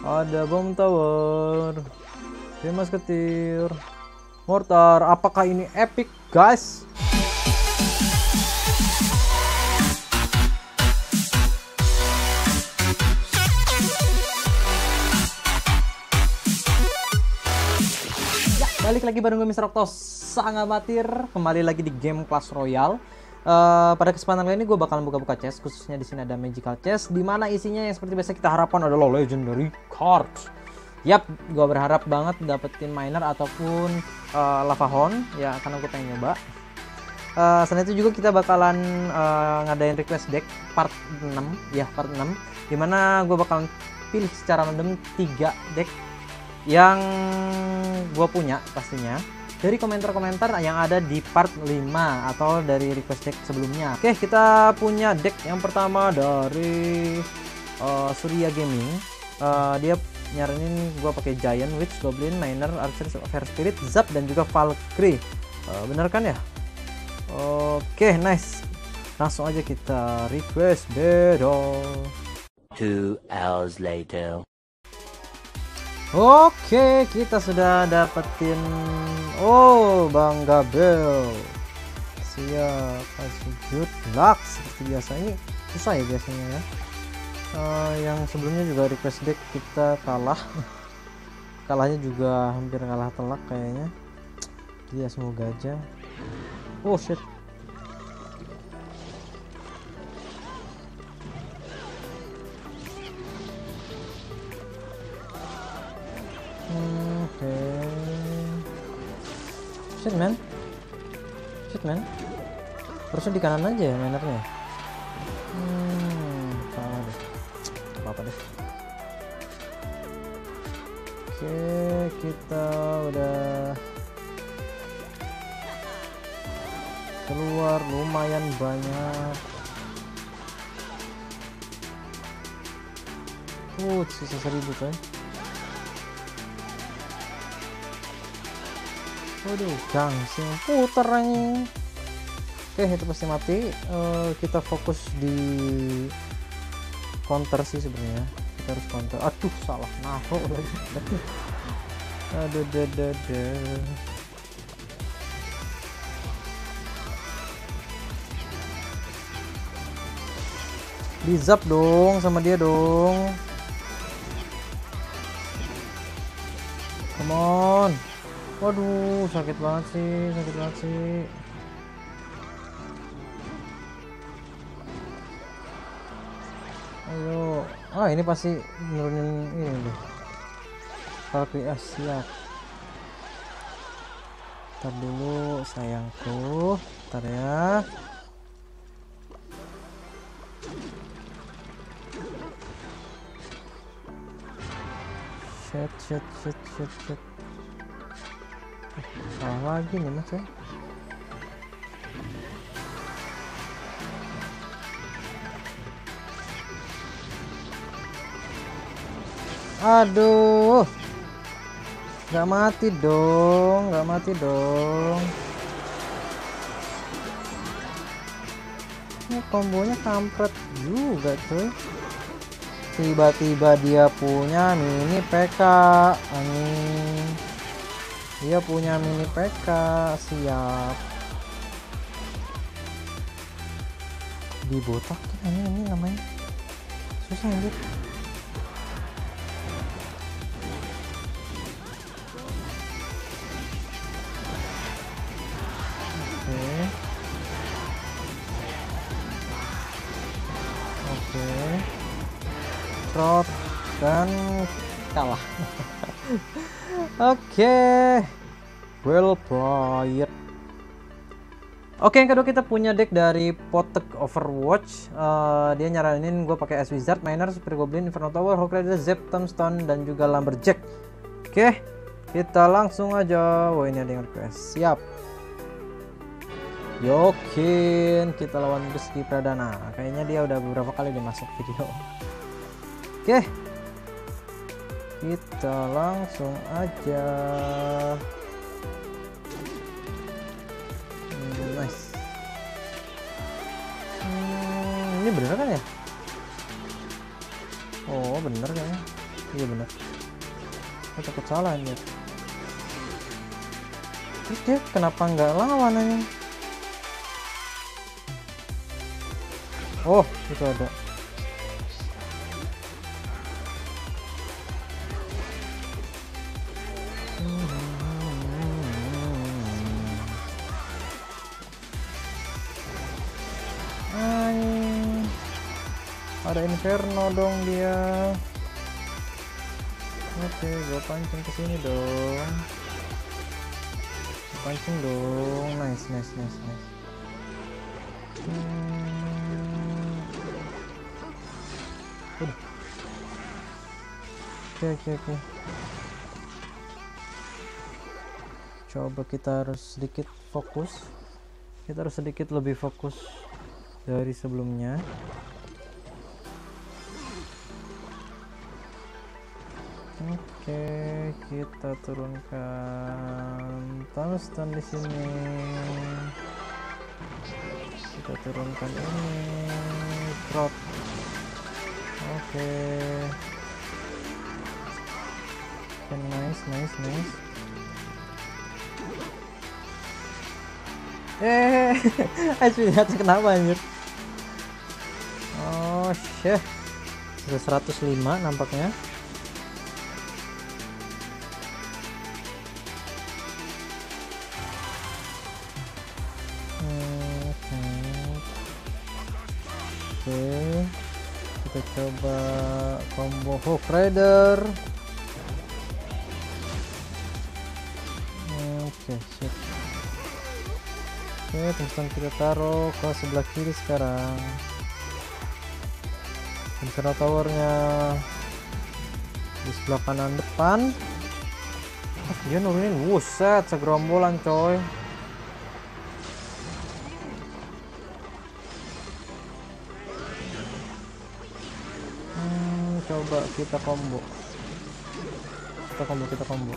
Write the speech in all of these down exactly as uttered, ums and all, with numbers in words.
Ada bom tower, tim musketeer, mortar. Apakah ini epic, guys? Ya, balik lagi bareng gue Mister Octos, sang amatir, kembali lagi di game Clash Royale. Uh, pada kesempatan kali ini gue bakalan buka-buka chest, khususnya di sini ada magical chest, di mana isinya yang seperti biasa kita harapkan adalah legendary cards. Yap, gue berharap banget dapetin miner ataupun uh, lava horn ya, karena gue pengen nyoba. Uh, selain itu juga kita bakalan uh, ngadain request deck part enam ya, part enam, dimana gue bakalan pilih secara random tiga deck yang gue punya pastinya dari komentar-komentar yang ada di part lima atau dari request deck sebelumnya. Oke, kita punya deck yang pertama dari uh, Surya Gaming. Uh, dia nyaranin gua pakai Giant, Witch, Goblin, Miner, Archer, Fire Spirit, Zap dan juga Valkyrie. Uh, bener kan ya? Oke, nice. Langsung aja kita request battle. Two hours later. Oke, kita sudah dapetin, oh, Bang Gabel. Siap, kasih good luck seperti biasa. Ini susah ya biasanya ya. Uh, yang sebelumnya juga request deck kita kalah. Kalahnya juga hampir kalah telak kayaknya. Dia semoga aja. Oh shit. Oke, okay. Shit man, shit man, harusnya di kanan aja ya minernya. Hmm, salah deh, apa apa deh. Oke, okay, kita udah keluar lumayan banyak. Uh, sisa seribu coy. Waduh, gangsing puter anjing. Oke, itu pasti mati. Uh, kita fokus di counter sih sebenarnya. Kita harus counter. Aduh, salah naruh lagi. Aduh, aduh, aduh, aduh. Di zap dong sama dia dong. Come on. Waduh, sakit banget sih, sakit banget sih. Ayo, ah ini pasti nurunin ini deh. Valkyrie, ah, siap. Ntar dulu sayangku, ntar ya. Shit, shit, shit, shit, shit. Salah lagi nih mas ya. Aduh, nggak mati dong, nggak mati dong. Ini kombonya kampret juga cuy. Tiba-tiba dia punya mini P K anjing. Dia punya mini P K, siap. Dibotakin ini, ini namanya susah anjir. Oke, oke, trot dan kalah. Oke, okay. Well played. Oke, okay, yang kedua kita punya deck dari Potek Overwatch. Uh, dia nyaranin gue pakai Ice Wizard, Miner, Super Goblin, Inferno Tower, Hawk Rider, Zap, Tombstone, dan juga Lumberjack. Oke, okay, kita langsung aja. Wah, ini ada yang request. Siap. Yokin, kita lawan Rizky Pradana. Kayaknya dia udah beberapa kali dia masuk video. Oke. Okay. Kita langsung aja. Hmm, nice. Hmm, ini bener kan ya? Oh bener kayaknya. Iya bener. Aku takut salah anjir. Terus dia kenapa nggak lawan aja? Oh, itu ada. Ay, ada Inferno dong dia. Oke, gua pancing ke sini dong. Gua pancing dong. Nice, nice, nice, nice. Hmm. Udah. Oke, oke, oke. Coba kita harus sedikit fokus. Kita harus sedikit lebih fokus dari sebelumnya. Oke, kita turunkan Tombstone di sini. Kita turunkan ini, drop. Oke. Oke, nice, nice, nice. Eh, Asyik kenapa anjir? Oh, shit. Sudah seratus lima nampaknya. Oke, kita coba combo Hawk Rider. Oke, sip. Oke, Tombstone kita taruh ke sebelah kiri sekarang. Inferno Towernya di sebelah kanan depan. Oh, dia nurunin, wuset, segerombolan coy. Coba kita combo, kita combo, kita combo.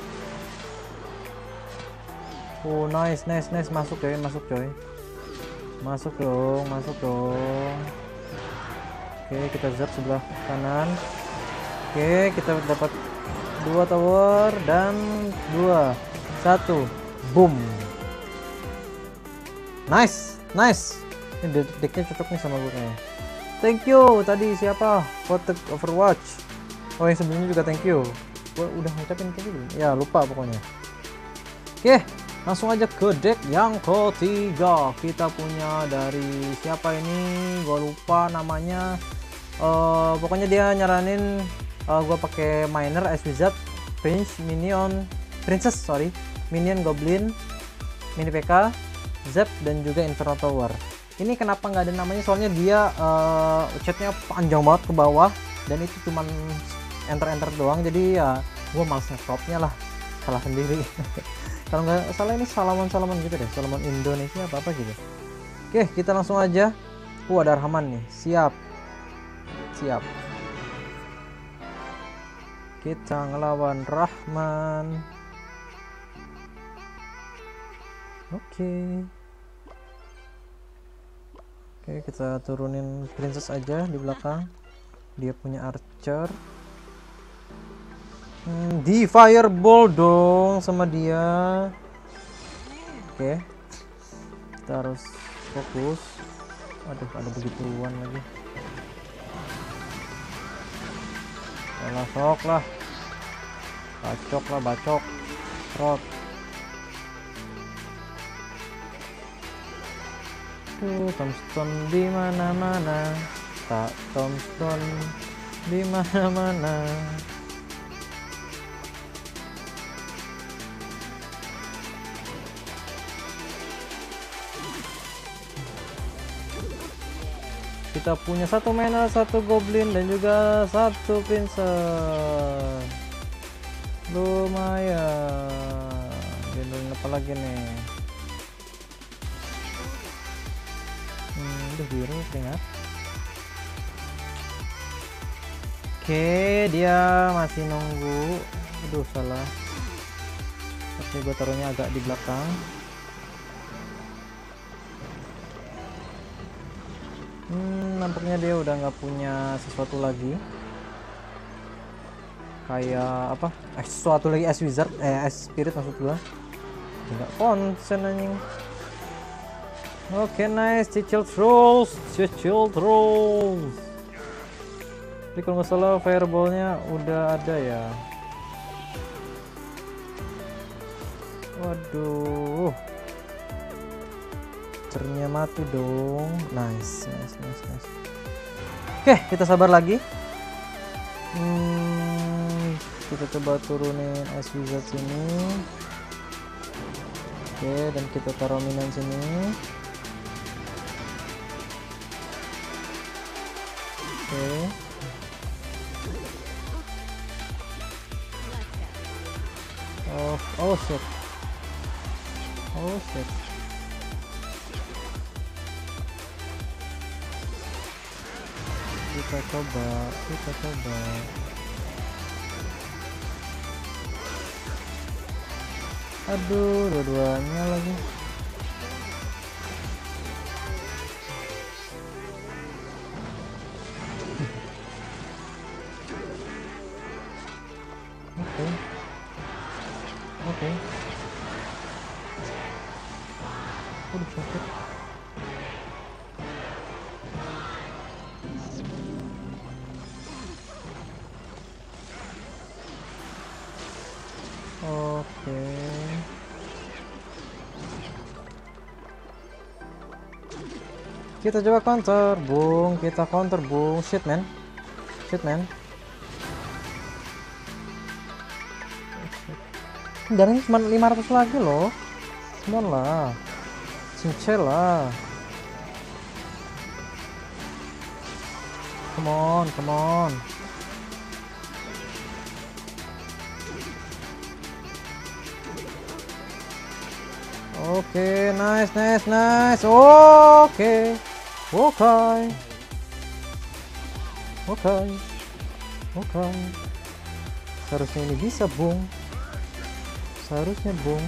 Oh, nice, nice, nice. Masuk coy, masuk coy, masuk dong, masuk dong. Oke, kita zap sebelah kanan. Oke, kita dapat dua tower dan dua, satu, boom. Nice, nice. Ini decknya cocok nih sama gue kayaknya. Thank you tadi siapa? Kotek Overwatch. Oh, yang sebelumnya juga thank you. Gua udah ngucapin tadi belum? Ya lupa pokoknya. Oke, langsung aja ke deck yang ketiga. Kita punya dari siapa ini? Gua lupa namanya. Uh, pokoknya dia nyaranin uh, gua pakai Miner, Ice Wizard, Prince, Minion, Princess, sorry, Minion, Goblin, Mini P K, Zap dan juga Inferno Tower. Ini kenapa nggak ada namanya? Soalnya dia uh, chatnya panjang banget ke bawah dan itu cuman enter-enter doang. Jadi ya gue males nge-cropnya lah, salah sendiri. Kalau nggak salah ini salaman-salaman gitu deh, salaman Indonesia apa apa gitu. Oke, kita langsung aja. Uh, ada Rahman nih, siap, siap. Kita ngelawan Rahman. Oke. Oke, kita turunin Princess aja di belakang. Dia punya Archer. Hmm, di Fireball dong sama dia. Oke, kita harus fokus. Aduh, ada begituan lagi. Salah sok lah. Bacok lah, bacok. Rot. Tombstone di mana-mana, tak Tombstone di mana-mana. Kita punya satu mana, satu Goblin dan juga satu Princess. Lumayan. Gendong apa lagi nih? Udah biru keringat. Oke, dia masih nunggu. Aduh, salah. Oke, gue taruhnya agak di belakang. Hmm, nampaknya dia udah nggak punya sesuatu lagi. kayak apa eh, sesuatu lagi Ice Wizard eh Ice Spirit maksud gua. Enggak konsen anjing. Oke, okay, nice. Cicil Trolls, Cicil Trolls. Jadi kalau nggak salah fireballnya udah ada ya. Waduh, cernya mati dong. Nice, nice, nice, nice. Oke, kita sabar lagi. Hmm, kita coba turunin Ice Wizard sini. Oke, dan kita taruh minion sini. Oke. Oh, oh shit. Oh shit. Kita coba, kita coba. Aduh, dua-duanya lagi. Oke. Oke. Udah sakit. Oke. Kita coba counter, Bung. Kita counter, Bung. Shit, man. Shit, man. Darahnya cuma lima ratus lagi loh. Come on lah. Cincel lah. Come on, come on. Oke, okay, nice, nice, nice. Oke. Okay. Oke. Okay. Oke. Okay. Oke. Okay. Seharusnya ini bisa, Bung. Seharusnya, Bung.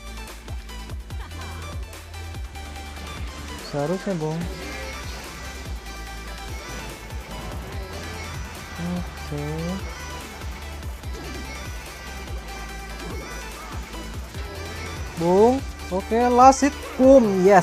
Seharusnya, Bung. Oke. Okay. Bung. Oke, okay, last hit. Boom. Yes.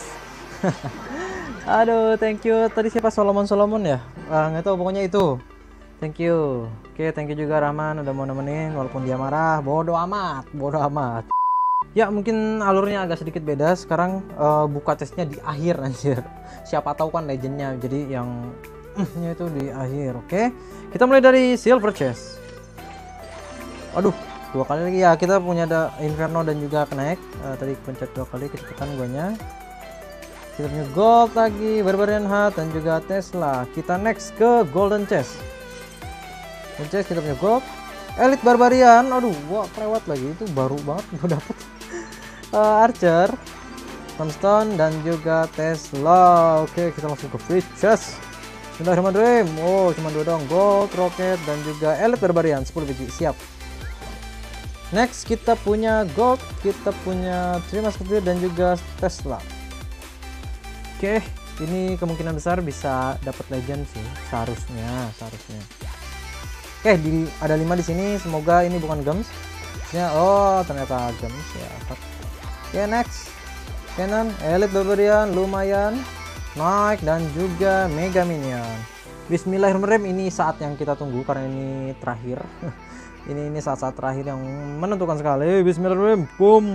Aduh, thank you. Tadi siapa? Solomon Solomon ya? Ah, nggak tahu, pokoknya itu. Thank you. Oke, okay, thank you juga Rahman udah mau nemenin walaupun dia marah. Bodoh amat, bodoh amat. Ya, mungkin alurnya agak sedikit beda. Sekarang uh, buka chestnya di akhir anjir. Siapa tahu kan legendnya. Jadi yang uh, itu di akhir. Oke. Okay? Kita mulai dari silver chest. Aduh, dua kali lagi ya. Kita punya ada Inferno dan juga Connect. Uh, tadi pencet dua kali kecepatan guanya. Kita punya gold lagi, Barbarian Heart dan juga Tesla. Kita next ke golden chest. Golden chest kita punya gold, Elite Barbarian. Aduh, gua lewat lagi, itu baru banget gua dapet. uh, Archer, Tombstone dan juga Tesla. Oke, kita langsung ke free chest. Bismillahirrahmanirrahim. Oh, cuma dua dong. Gold, Rocket dan juga Elite Barbarian sepuluh biji. Siap. Next kita punya gold, kita punya Three Musketeer dan juga Tesla. Oke, ini kemungkinan besar bisa dapat legend sih, seharusnya, seharusnya. Oke, di, ada lima di sini. Semoga ini bukan gems. Ya, oh ternyata gems ya. Oke, next Cannon, Elite Barbarian, lumayan, naik dan juga Mega Minion. Bismillahirrahmanirrahim. Ini saat yang kita tunggu karena ini terakhir. ini ini saat-saat terakhir yang menentukan sekali. Bismillahirrahmanirrahim. Boom.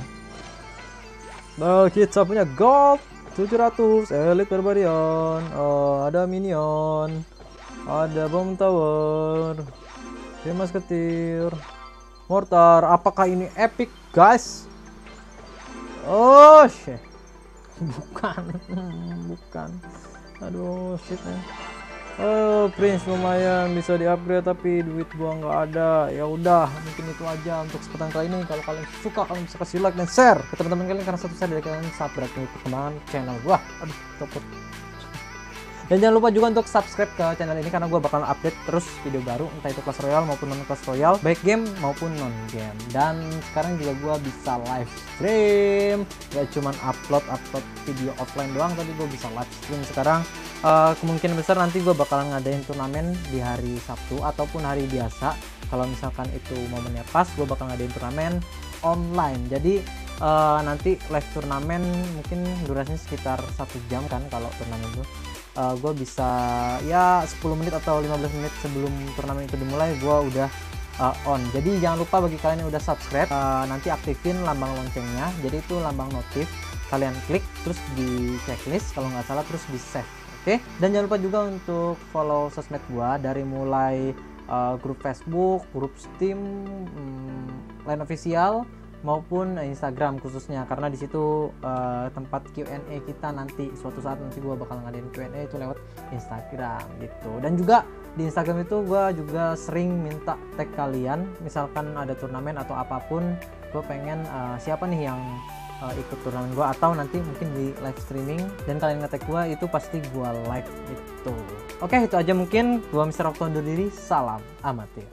Nah, kita punya gold tujuh ratus, Elite Barbarian, oh, ada minion, ada bom tower, Three Musketeer, mortar. Apakah ini epic, guys? Oh shit, bukan, bukan. Aduh shit man. Oh, Prince lumayan bisa di-upgrade tapi duit gua nggak ada. Ya udah, mungkin itu aja untuk kesempatan kali ini. Kalau kalian suka, kalian bisa kasih like dan share ke teman-teman kalian karena satu share dari kalian saat berarti perkembangan channel gua. Aduh, copot. Dan jangan lupa juga untuk subscribe ke channel ini karena gua bakal update terus video baru entah itu Clash Royale maupun non Clash Royale, baik game maupun non game. Dan sekarang juga gua bisa live stream. Ya cuman upload upload video offline doang, tapi gua bisa live stream sekarang. Uh, kemungkinan besar nanti gue bakalan ngadain turnamen di hari Sabtu ataupun hari biasa. kalau misalkan itu momennya pas, gue bakal ngadain turnamen online. Jadi uh, nanti live turnamen mungkin durasinya sekitar satu jam kan kalau turnamen itu. Uh, gue bisa ya sepuluh menit atau lima belas menit sebelum turnamen itu dimulai gue udah uh, on. Jadi jangan lupa bagi kalian yang udah subscribe, uh, nanti aktifin lambang loncengnya. Jadi itu lambang notif, kalian klik terus di checklist kalau nggak salah, terus di save. Oke, okay? Dan jangan lupa juga untuk follow sosmed gue, dari mulai uh, grup Facebook, grup Steam, um, Line Official, maupun Instagram khususnya, karena di situ uh, tempat Q and A kita nanti suatu saat nanti gue bakal ngadain Q and A itu lewat Instagram gitu. Dan juga di Instagram itu gue juga sering minta tag kalian, misalkan ada turnamen atau apapun, gue pengen uh, siapa nih yang uh, ikut turnamen gue, atau nanti mungkin di live streaming dan kalian nge-tag gue, itu pasti gue live gitu. Oke, itu aja mungkin. Gue mister Okto undur diri, salam amatir.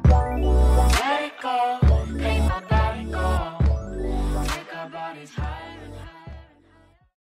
Let it go, make my body go, make our bodies high.